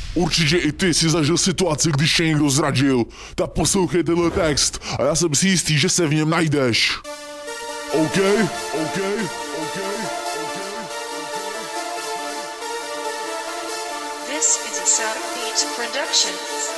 Určitě i ty si zažil situaci, když tě někdo zradil. Tak poslouchej tenhle text a já jsem si jistý, že se v něm najdeš. OK? This is a Saturn Beats production.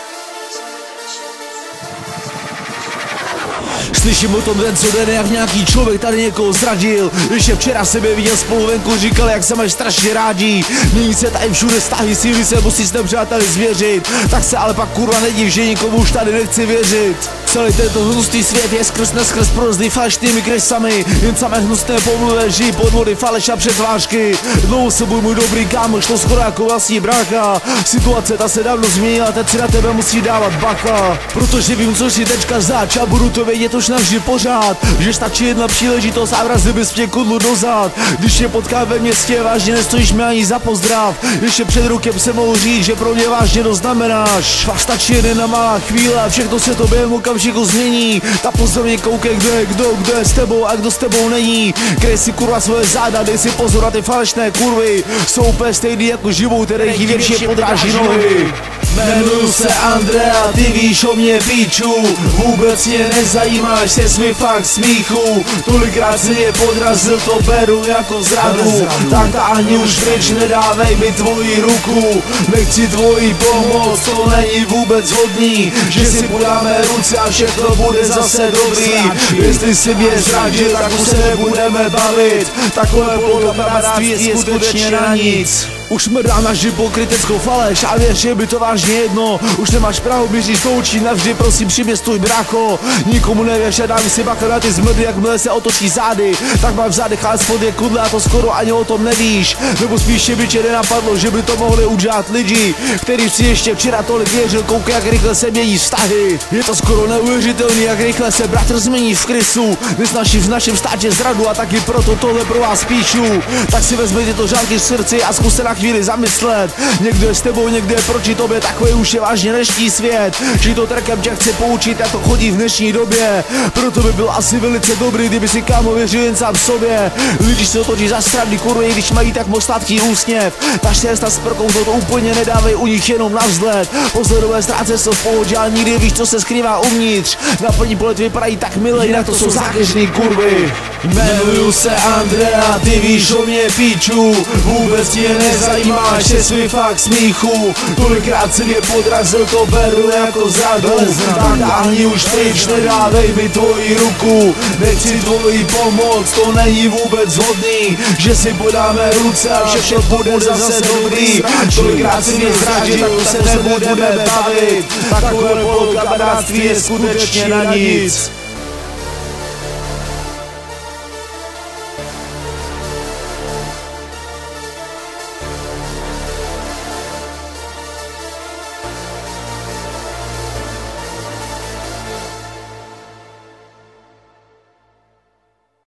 Slyším o tom den co den, jak nějaký člověk tady někoho zradil. Ještě včera sebe viděl spolu venku, říkal, jak se máš strašně rádi. Mění se tady všude vztahy, síly se musí s nepřáteli zvěřit. Tak se ale pak kurva nediv, že nikomu už tady nechci věřit. Celý tento hnusný svět je skrz neskrz prozdy falešnými kresami. Jen samé hnusné pomluve, žijí podvody, faleš a přetvářky. Dlouho se buď můj dobrý kámoš, to skoro jako vlastní brácha. Situace ta se dávno změnila, teď si na tebe musí dávat bacha. Protože vím, co si teďka zač a budu to vědět už navždy pořád. Že stačí jedna příležitost a vrazil bys mě kudlu dozad. Když mě potká ve městě, vážně nestojíš mi ani za pozdrav. Ještě před rokem se mohu říct, že pro mě vážně to znamenáš. Fakt stačí jedna malá chvíle a všechno se to během okamžiku změní. Ta pozorně koukej, kdo je s tebou a kdo s tebou není. Kryj si kurva svoje záda, dej si pozor na ty falešné kurvy. Jsou úplně stejný jako živou, který ti většině podráží nohy. Jmenuju se Andrea, ty víš o mě píču. Vůbec mě nezajímáš, se mi fakt smíchu. Tolikrát si mě podrazil, to beru jako zradu. Tak ani už pryč nedávej mi tvoji ruku. Nechci tvoji pomoc, to není vůbec hodný. Že si podáme ruce a všechno bude zase dobrý. Jestli si mě zradil, tak už se nebudeme bavit. Takové polokamarádství je skutečně na nic. Už mrdám naši pokryteckou faleš a věř, že by to vážně jedno. Už nemáš právo mi říct toučí, navždy prosím přijmě stůj brácho. Nikomu nevěř a dám si bacha na ty zmrdy, jakmile se otočí zády. Tak máš v zádech ale spodě kudle a to skoro ani o tom nevíš. Nebo spíše by tě nenapadlo, že by to mohli udělat lidi, který si ještě včera tolik věřil. Koukej, jak rychle se mění vztahy. Je to skoro neuvěřitelný, jak rychle se bratr změní v krysu. Nesnaží v našem státě zradu a taky proto tohle pro vás píšu. Tak si vezměte to žádky v srdci a zkuste na chvíli zamyslet. Někdo je s tebou, někdo je proti tobě, takový už je vážně dnešní svět. Že to trkem tě chce poučit, jak to chodí v dnešní době. Proto by byl asi velice dobrý, kdyby si kámo věřil jen sám sobě. Lidi se otočí za strany kurvy, když mají tak moc sladký úsměv. Ta štěsta s prkou, to úplně nedávej u nich jenom na vzhled. Posledové ztráce jsou v pohodě, ale nikdy víš, co se skrývá uvnitř. Na první pohled vypadají tak milé, jinak to jsou zákeřný kurvy. Jmenuju se Andrea, ty víš o mě píču. Vůbec tě nezajímáš, se mi fakt smíchu. Tolikrát si mě podrazil, to beru jako zradu. Tak ani už pryč, nedávej mi tvoji ruku. Nechci tvoji pomoc, to není vůbec hodný. Že si podáme ruce a všechno bude zase dobrý. Tolikrát si mě zradil, tak se nebudeme bavit. Takové polokamarádství je skutečně na nic.